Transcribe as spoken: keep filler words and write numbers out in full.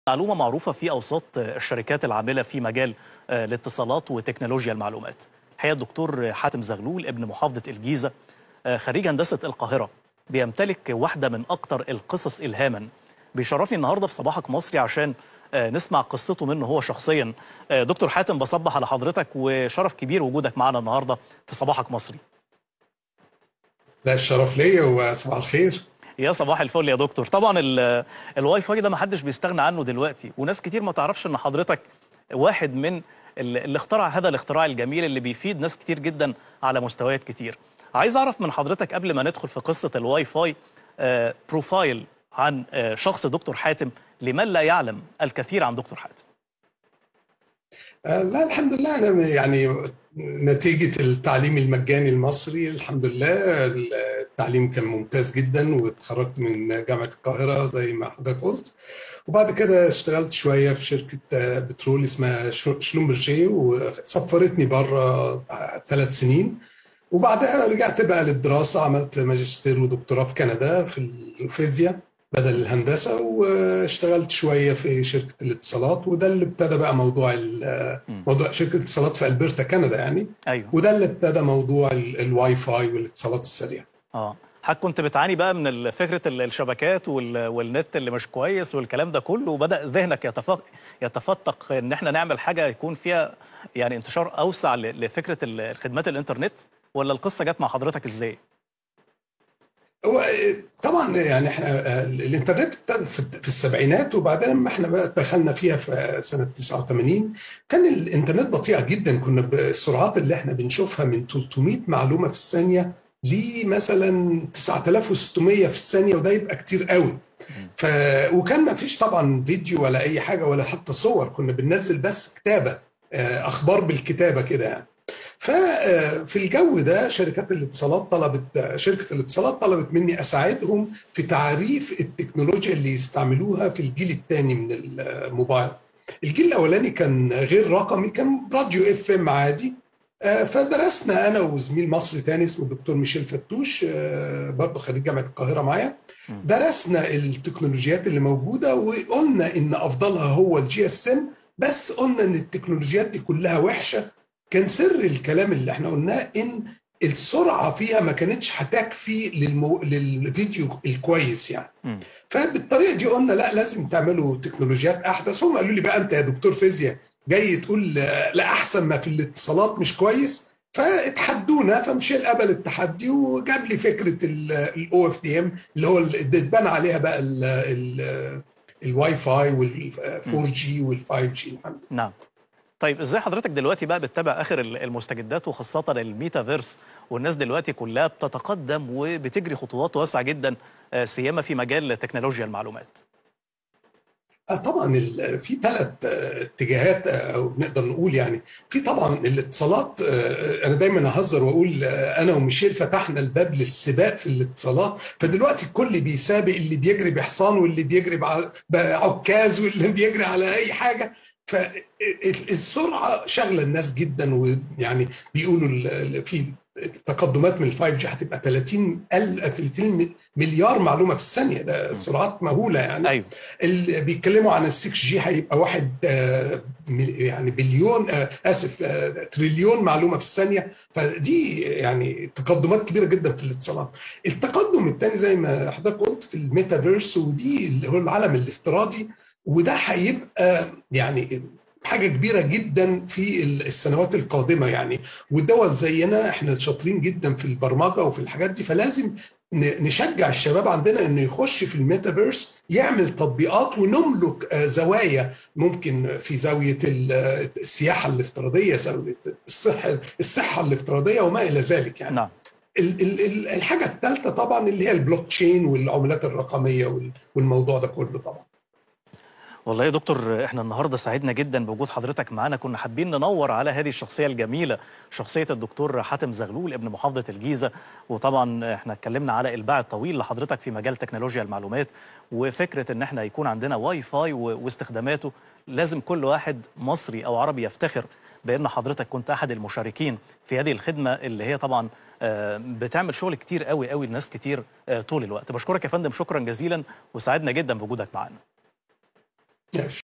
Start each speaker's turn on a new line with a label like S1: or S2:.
S1: معلومة معروفة في أوساط الشركات العاملة في مجال الاتصالات وتكنولوجيا المعلومات. الحقيقة الدكتور حاتم زغلول ابن محافظة الجيزة خريج هندسة القاهرة بيمتلك واحدة من أكتر القصص إلهاما. بيشرفني النهاردة في صباحك مصري عشان نسمع قصته منه هو شخصيا. دكتور حاتم، بصبح على حضرتك وشرف كبير وجودك معنا النهاردة في صباحك مصري.
S2: لا، الشرف ليا وصباح الخير.
S1: يا صباح الفل يا دكتور. طبعا الواي فاي ده ما حدش بيستغنى عنه دلوقتي، وناس كتير ما تعرفش ان حضرتك واحد من اللي اخترع هذا الاختراع الجميل اللي بيفيد ناس كتير جدا على مستويات كتير. عايز اعرف من حضرتك قبل ما ندخل في قصة الواي فاي آه بروفايل عن آه شخص دكتور حاتم لمن لا يعلم الكثير عن دكتور حاتم.
S2: آه لا، الحمد لله. أنا يعني نتيجة التعليم المجاني المصري الحمد لله التعليم كان ممتاز جدا، واتخرجت من جامعة القاهرة زي ما حضرتك قلت. وبعد كده اشتغلت شوية في شركة بترول اسمها شلومبرجي، وسفرتني بره ثلاث سنين. وبعدها رجعت بقى للدراسة، عملت ماجستير ودكتوراه في كندا في الفيزياء بدل الهندسة، واشتغلت شوية في شركة الاتصالات. وده اللي ابتدى بقى موضوع موضوع شركة الاتصالات في ألبرتا كندا يعني.
S1: ايوه،
S2: وده اللي ابتدى موضوع الواي فاي والاتصالات السريعة.
S1: اه حضرتك كنت بتعاني بقى من فكرة الشبكات والنت اللي مش كويس والكلام ده كله، وبدأ ذهنك يتفق يتفتق ان احنا نعمل حاجة يكون فيها يعني انتشار اوسع لفكرة الخدمات الانترنت، ولا القصة جت مع حضرتك ازاي؟
S2: هو طبعا يعني احنا الانترنت ابتدت في السبعينات، وبعدين لما احنا بقى دخلنا فيها في سنه تسعة وثمانين كان الانترنت بطيئه جدا. كنا بالسرعات اللي احنا بنشوفها من ثلاثمائة معلومه في الثانيه لمثلا تسعة آلاف وستمائة في الثانيه، وده يبقى كتير قوي. ف وكان ما فيش طبعا فيديو ولا اي حاجه ولا حتى صور، كنا بننزل بس كتابه، اخبار بالكتابه كده يعني. ففي الجو ده شركات الاتصالات طلبت شركة الاتصالات طلبت مني أساعدهم في تعريف التكنولوجيا اللي يستعملوها في الجيل الثاني من الموبايل. الجيل الأولاني كان غير رقمي، كان راديو اف ام عادي. فدرسنا أنا وزميل مصري تاني اسمه الدكتور ميشيل فتوش، برضه خريج جامعة القاهرة معايا. درسنا التكنولوجيات اللي موجودة وقلنا إن أفضلها هو الجي اس ام، بس قلنا إن التكنولوجيات دي كلها وحشة. كان سر الكلام اللي احنا قلناه ان السرعه فيها ما كانتش هتكفي للمو... للفيديو الكويس يعني. م. فبالطريقه دي قلنا لا، لازم تعملوا تكنولوجيات احدث. هم قالوا لي بقى انت يا دكتور فيزياء جاي تقول لا احسن ما في الاتصالات مش كويس، فاتحدونا. فمشيل قبل التحدي وجاب لي فكره الاو اف دي ام اللي هو اللي اتبنى عليها بقى ال ال الواي فاي والفور جي والفايف جي الحمد لله.
S1: نعم. طيب ازاي حضرتك دلوقتي بقى بتتابع اخر المستجدات وخاصه الميتافيرس، والناس دلوقتي كلها بتتقدم وبتجري خطوات واسعه جدا سيما في مجال تكنولوجيا المعلومات؟
S2: طبعا في ثلاث اتجاهات او نقدر نقول يعني. في طبعا الاتصالات، انا دايما اهزر واقول انا وميشيل فتحنا الباب للسباق في الاتصالات. فدلوقتي الكل بيسابق، اللي بيجري بحصان واللي بيجري بعكاز واللي بيجري على اي حاجه. فالسرعه شغله الناس جدا، ويعني بيقولوا في تقدمات من الفايف جي هتبقى ثلاثين مليار معلومه في الثانيه. ده سرعات مهوله يعني.
S1: أيوه.
S2: اللي بيتكلموا عن السكس جي هيبقى واحد يعني بليون اسف تريليون معلومه في الثانيه. فدي يعني تقدمات كبيره جدا في الاتصالات. التقدم الثاني زي ما حضرتك قلت في الميتافيرس، ودي اللي هو العالم الافتراضي. وده هيبقى يعني حاجة كبيرة جدا في السنوات القادمة يعني. والدول زينا احنا شاطرين جدا في البرمجة وفي الحاجات دي، فلازم نشجع الشباب عندنا انه يخش في الميتافيرس، يعمل تطبيقات ونملك زوايا. ممكن في زاوية السياحة الافتراضية، زاوية الصحة الصحة الافتراضية وما إلى ذلك يعني.
S1: نعم.
S2: الحاجة الثالثة طبعا اللي هي البلوك تشين والعملات الرقمية والموضوع ده كله طبعا.
S1: والله يا دكتور احنا النهارده سعدنا جدا بوجود حضرتك معانا. كنا حابين ننور على هذه الشخصيه الجميله، شخصيه الدكتور حاتم زغلول ابن محافظه الجيزه. وطبعا احنا اتكلمنا على الباع الطويل لحضرتك في مجال تكنولوجيا المعلومات، وفكره ان احنا يكون عندنا واي فاي واستخداماته. لازم كل واحد مصري او عربي يفتخر بان حضرتك كنت احد المشاركين في هذه الخدمه اللي هي طبعا بتعمل شغل كتير قوي قوي لناس كتير طول الوقت. بشكرك يا فندم شكرا جزيلا، وسعدنا جدا بوجودك معانا.
S2: يعني